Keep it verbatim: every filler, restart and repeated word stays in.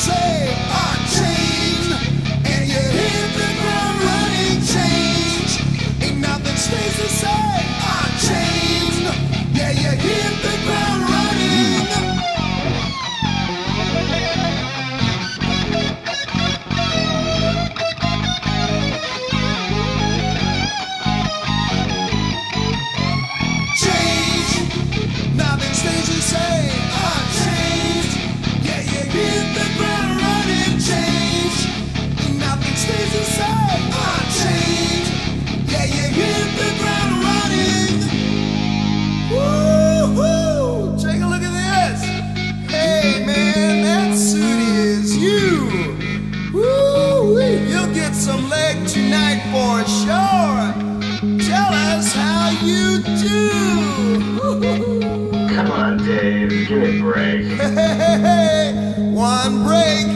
say unchained, and you hit the ground running. Change, ain't nothing stays the same. Unchained, yeah, you hit the ground running. Change, nothing stays the same. Unchained, yeah, you hit the ground running. Change, ain't nothing stays the same. Unchained, yeah, you hit the ground running. Woo-hoo! Take a look at this. Hey man, that suit is you. Woo-wee! You'll get some leg tonight for sure. Tell us how you do. Come on, Dave, give me a break. Hey, hey, hey, one break